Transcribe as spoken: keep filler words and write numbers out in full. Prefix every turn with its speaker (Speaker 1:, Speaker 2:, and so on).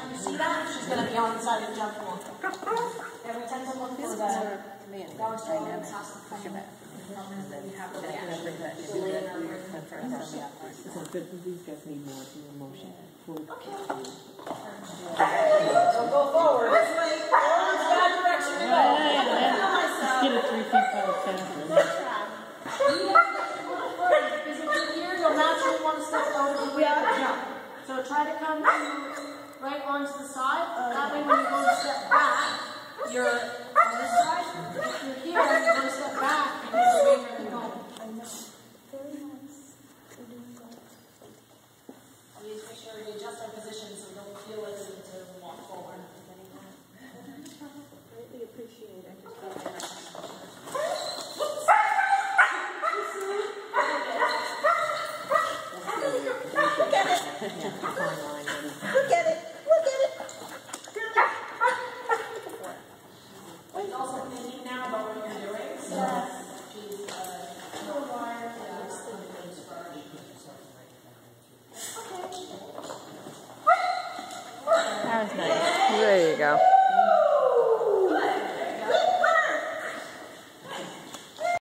Speaker 1: you see that, she's going to be on the side of the jump wall. And we tend to look for the dogs to always have some kind of problems that we have with the action. So lay in our word for first.
Speaker 2: So these guys need more emotion.
Speaker 1: Okay. So go forward. It's like, oh, it's bad direction to go.
Speaker 2: Let's get a three feet five faster.
Speaker 1: Because if you're here, you'll naturally want to step over the way to jump. So try to come right onto the side. That way when you go to step back, you're on this side. If you're here, you're going to step back because you're waiting for the home. Please make sure you adjust our position so we don't feel like we need to walk forward.
Speaker 3: Greatly appreciate it.
Speaker 1: Look at it. Look at it. Look at it. She's also thinking now about what you're doing. So she's uh, no wire.
Speaker 4: That was nice. There you go.